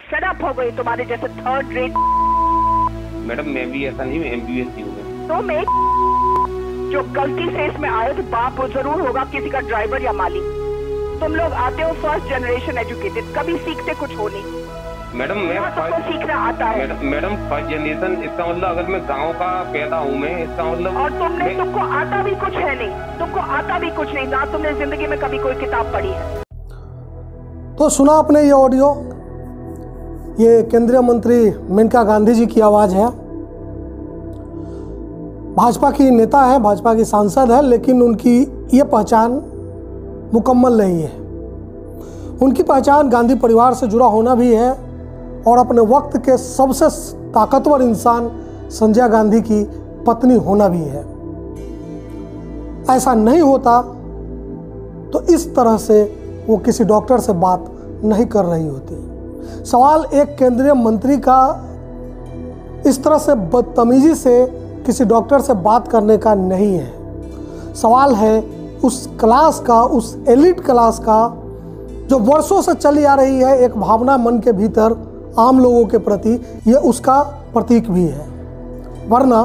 Fed up हो गई तुम्हारे जैसे थर्ड रेट। मैडम मैं भी ऐसा नहीं, मैं MBBS हूँ। तो मैं जो गलती से इसमें आए तो बाप जरूर होगा किसी का ड्राइवर या मालिक। तुम लोग आते हो फर्स्ट जनरेशन एजुकेटेड, कभी सीखते कुछ हो नहीं। मैडम मैं सीखना आता है। मैडम फर्स्ट जनरेशन, इसका मतलब अगर मैं गांव का पैदा हूँ मैं, इसका मतलब। और तुमको आता भी कुछ है नहीं, तुमको आता भी कुछ नहीं, ना तुमने जिंदगी में कभी कोई किताब पढ़ी है। तो सुना आपने ये ऑडियो, ये केंद्रीय मंत्री मेनका गांधी जी की आवाज़ है। भाजपा की नेता है, भाजपा की सांसद है, लेकिन उनकी ये पहचान मुकम्मल नहीं है। उनकी पहचान गांधी परिवार से जुड़ा होना भी है और अपने वक्त के सबसे ताकतवर इंसान संजय गांधी की पत्नी होना भी है। ऐसा नहीं होता तो इस तरह से वो किसी डॉक्टर से बात नहीं कर रही होती। सवाल एक केंद्रीय मंत्री का इस तरह से बदतमीजी से किसी डॉक्टर से बात करने का नहीं है। सवाल है उस क्लास का, उस एलिट क्लास का जो वर्षों से चली आ रही है एक भावना मन के भीतर आम लोगों के प्रति, ये उसका प्रतीक भी है। वरना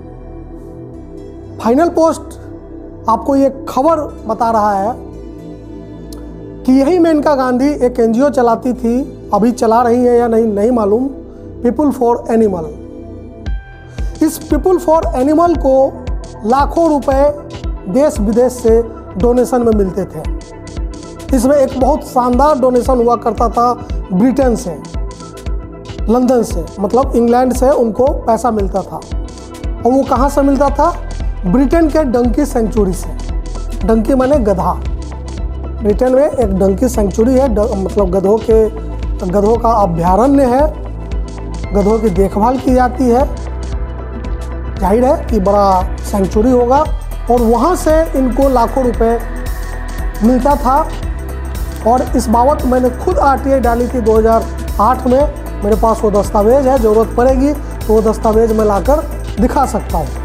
फाइनल पोस्ट आपको ये खबर बता रहा है कि यही मेनका गांधी एक NGO चलाती थी, अभी चला रही है या नहीं मालूम, पीपुल फॉर एनिमल। इस पीपुल फॉर एनिमल को लाखों रुपए देश विदेश से डोनेशन में मिलते थे। इसमें एक बहुत शानदार डोनेशन हुआ करता था ब्रिटेन से, लंदन से, मतलब इंग्लैंड से उनको पैसा मिलता था। और वो कहाँ से मिलता था? ब्रिटेन के डंकी सेंचुरी से। डंकी माने गधा। ब्रिटेन में एक डंकी सेंचुरी है, मतलब गधों का अभ्यारण्य है, गधों की देखभाल की जाती है। जाहिर है कि बड़ा सेंचुरी होगा और वहाँ से इनको लाखों रुपए मिलता था। और इस बाबत मैंने खुद RTI डाली थी 2008 में। मेरे पास वो दस्तावेज है, ज़रूरत पड़ेगी तो वो दस्तावेज मैं लाकर दिखा सकता हूँ।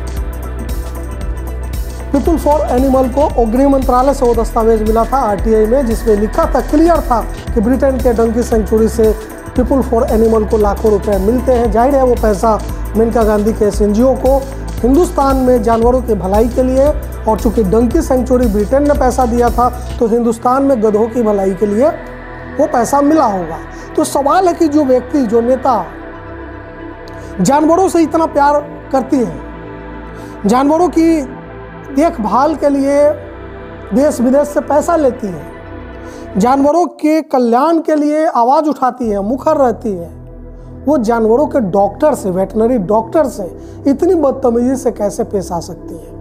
पीपुल फॉर एनिमल को और गृह मंत्रालय से वो दस्तावेज मिला था RTI में, जिसमें लिखा था, क्लियर था कि ब्रिटेन के डंकी सेंचुरी से पीपुल फॉर एनिमल को लाखों रुपए मिलते हैं। जाहिर है वो पैसा मेनका गांधी के इस NGO को हिंदुस्तान में जानवरों की भलाई के लिए, और चूंकि डंकी सेंचुरी ब्रिटेन ने पैसा दिया था तो हिंदुस्तान में गधों की भलाई के लिए वो पैसा मिला होगा। तो सवाल है कि जो व्यक्ति, जो नेता जानवरों से इतना प्यार करती है, जानवरों की देखभाल के लिए देश विदेश से पैसा लेती है, जानवरों के कल्याण के लिए आवाज़ उठाती है, मुखर रहती है, वो जानवरों के डॉक्टर से, वेटनरी डॉक्टर से इतनी बदतमीजी से कैसे पेश आ सकती है?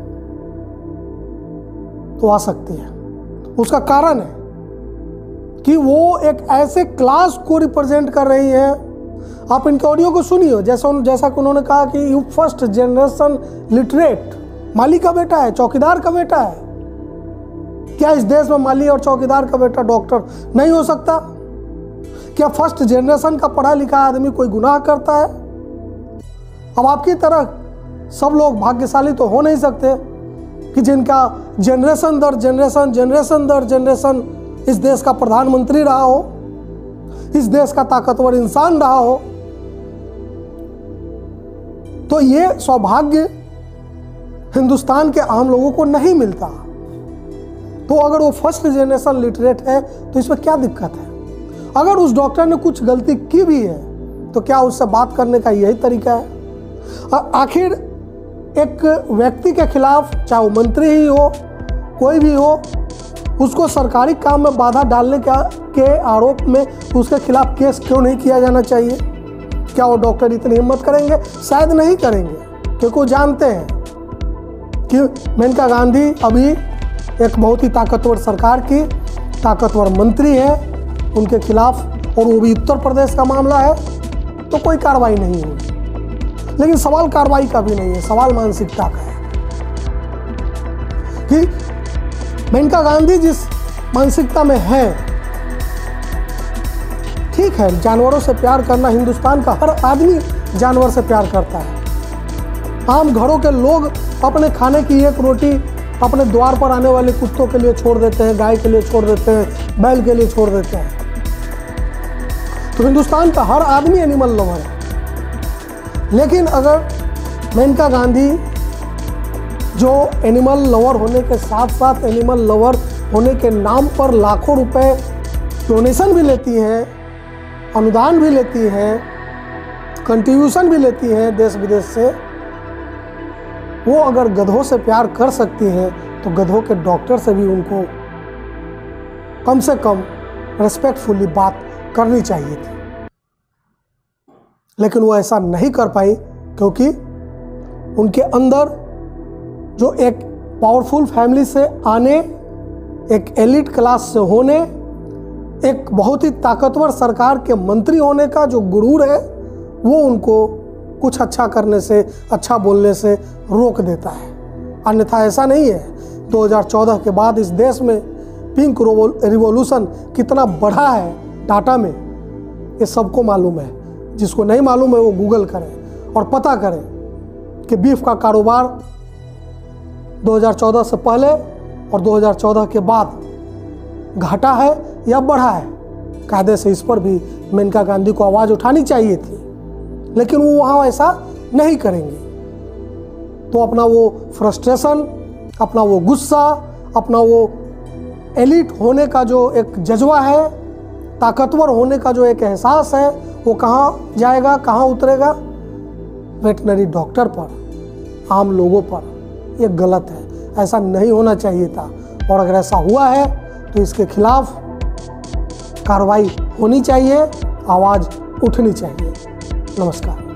तो आ सकती है। उसका कारण है कि वो एक ऐसे क्लास को रिप्रेजेंट कर रही है। आप इनके ऑडियो को सुनिए, जैसा कि उन्होंने कहा कि यू फर्स्ट जनरेशन लिटरेट, माली का बेटा है, चौकीदार का बेटा है। क्या इस देश में माली और चौकीदार का बेटा डॉक्टर नहीं हो सकता? क्या फर्स्ट जनरेशन का पढ़ा लिखा आदमी कोई गुनाह करता है? अब आपकी तरह सब लोग भाग्यशाली तो हो नहीं सकते कि जिनका जनरेशन दर जनरेशन इस देश का प्रधानमंत्री रहा हो, इस देश का ताकतवर इंसान रहा हो। तो ये सौभाग्य हिंदुस्तान के आम लोगों को नहीं मिलता। तो अगर वो फर्स्ट जनरेशन लिटरेट है तो इसमें क्या दिक्कत है? अगर उस डॉक्टर ने कुछ गलती की भी है तो क्या उससे बात करने का यही तरीका है? आखिर एक व्यक्ति के खिलाफ, चाहे वो मंत्री ही हो, कोई भी हो, उसको सरकारी काम में बाधा डालने के आरोप में उसके खिलाफ केस क्यों नहीं किया जाना चाहिए? क्या वो डॉक्टर इतनी हिम्मत करेंगे? शायद नहीं करेंगे, क्योंकि वो जानते हैं कि मेनका गांधी अभी एक बहुत ही ताकतवर सरकार की ताकतवर मंत्री है, उनके खिलाफ, और वो भी उत्तर प्रदेश का मामला है, तो कोई कार्रवाई नहीं होगी। लेकिन सवाल कार्रवाई का भी नहीं है, सवाल मानसिकता का है कि मेनका गांधी जिस मानसिकता में है, ठीक है, जानवरों से प्यार करना, हिंदुस्तान का हर आदमी जानवर से प्यार करता है। आम घरों के लोग अपने खाने की एक रोटी अपने द्वार पर आने वाले कुत्तों के लिए छोड़ देते हैं, गाय के लिए छोड़ देते हैं, बैल के लिए छोड़ देते हैं। तो हिंदुस्तान का हर आदमी एनिमल लवर है। लेकिन अगर मेनका गांधी जो एनिमल लवर होने के साथ साथ एनिमल लवर होने के नाम पर लाखों रुपए डोनेशन भी लेती हैं, अनुदान भी लेती हैं, कंट्रीब्यूशन भी लेती हैं देश विदेश से, वो अगर गधों से प्यार कर सकती हैं तो गधों के डॉक्टर से भी उनको कम से कम रिस्पेक्टफुली बात करनी चाहिए थी। लेकिन वो ऐसा नहीं कर पाई क्योंकि उनके अंदर जो एक पावरफुल फैमिली से आने, एक एलिट क्लास से होने, एक बहुत ही ताकतवर सरकार के मंत्री होने का जो गुरूर है, वो उनको कुछ अच्छा करने से, अच्छा बोलने से रोक देता है। अन्यथा ऐसा नहीं है। 2014 के बाद इस देश में पिंक रिवॉल्यूशन कितना बढ़ा है डाटा में, ये सबको मालूम है। जिसको नहीं मालूम है वो गूगल करें और पता करें कि बीफ का कारोबार 2014 से पहले और 2014 के बाद घटा है या बढ़ा है। कायदे से इस पर भी मेनका गांधी को आवाज़ उठानी चाहिए थी, लेकिन वो वहाँ ऐसा नहीं करेंगे। तो अपना वो फ्रस्ट्रेशन, अपना वो गुस्सा, अपना वो एलिट होने का जो एक जज्बा है, ताकतवर होने का जो एक एहसास है, वो कहाँ जाएगा, कहाँ उतरेगा? वेटनरी डॉक्टर पर, आम लोगों पर। ये गलत है, ऐसा नहीं होना चाहिए था। और अगर ऐसा हुआ है तो इसके खिलाफ कार्रवाई होनी चाहिए, आवाज़ उठनी चाहिए। नमस्कार।